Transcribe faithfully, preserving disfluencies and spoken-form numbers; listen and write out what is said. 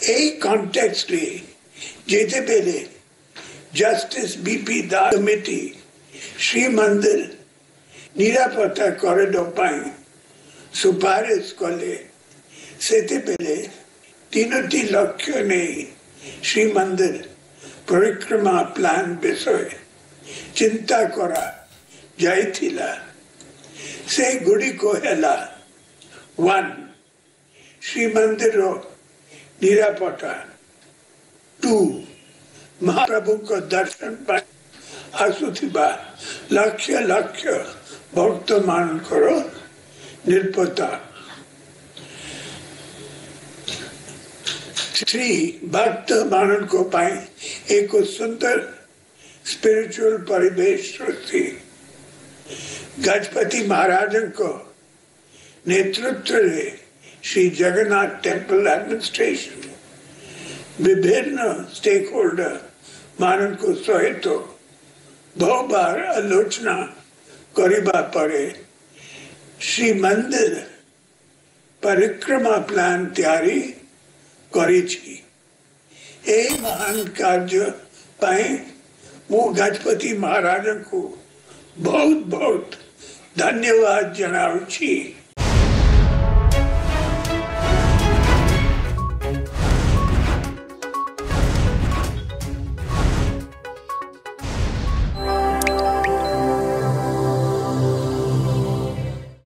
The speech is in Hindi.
यही कॉन्टेक्स्ट रे जेते बेले जस्टिस बीपी दास कमिटी श्री मंदिर निरापत्ता कॉरिडोर पाई सुपारिश कले सेते बेले तीनोटी लक्ष्य नहीं श्री मंदिर परिक्रमा प्लान विषय चिंता करा जाइथिला से गुड़ी को हेला वन श्री मंदिर निरापत्ता टू महाप्रभु को दर्शन पर आसुथिबा लक्ष्य लक्ष्य भक्त मान करो निर्पता थ्री भक्त मान को पाए एक सुंदर स्पिरिचुअल परिवेश सृष्टि गजपति महाराज को नेतृत्व रे श्री जगन्नाथ टेम्पल एडमिनिस्ट्रेशन विभिन्न स्टेक होल्डर मान को सहित बहु बार आलोचना करिबा पड़े श्री मंदिर परिक्रमा प्लान तैयारी करी छी। ए महान कार्य पाए मु गजपति महाराज को बहुत बहुत धन्यवाद जनावु छी।